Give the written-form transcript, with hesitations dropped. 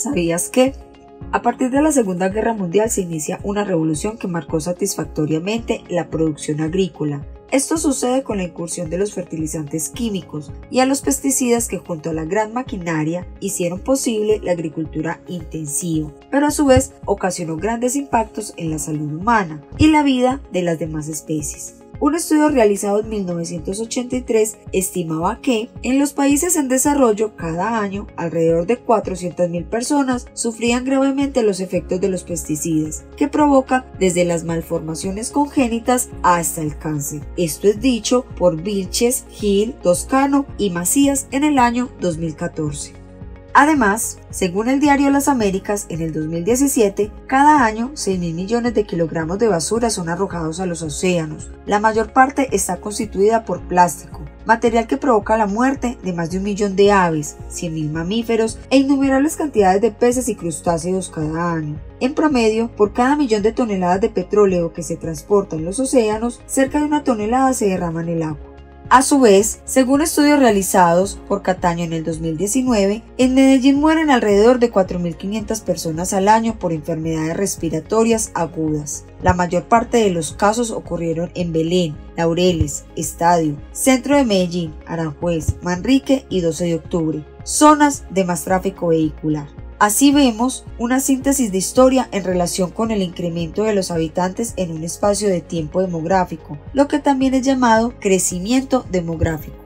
¿Sabías qué? A partir de la Segunda Guerra Mundial se inicia una revolución que marcó satisfactoriamente la producción agrícola. Esto sucede con la incursión de los fertilizantes químicos y a los pesticidas que junto a la gran maquinaria hicieron posible la agricultura intensiva, pero a su vez ocasionó grandes impactos en la salud humana y la vida de las demás especies. Un estudio realizado en 1983 estimaba que en los países en desarrollo cada año alrededor de 400.000 personas sufrían gravemente los efectos de los pesticidas, que provocan desde las malformaciones congénitas hasta el cáncer. Esto es dicho por Vilches, Gil, Toscano y Macías en el año 2014. Además, según el diario Las Américas, en el 2017, cada año 6.000 millones de kilogramos de basura son arrojados a los océanos. La mayor parte está constituida por plástico, material que provoca la muerte de más de 1 millón de aves, 100.000 mamíferos e innumerables cantidades de peces y crustáceos cada año. En promedio, por cada millón de toneladas de petróleo que se transporta en los océanos, cerca de 1 tonelada se derrama en el agua. A su vez, según estudios realizados por Cataño en el 2019, en Medellín mueren alrededor de 4.500 personas al año por enfermedades respiratorias agudas. La mayor parte de los casos ocurrieron en Belén, Laureles, Estadio, Centro de Medellín, Aranjuez, Manrique y 12 de octubre, zonas de más tráfico vehicular. Así vemos una síntesis de historia en relación con el incremento de los habitantes en un espacio de tiempo demográfico, lo que también es llamado crecimiento demográfico.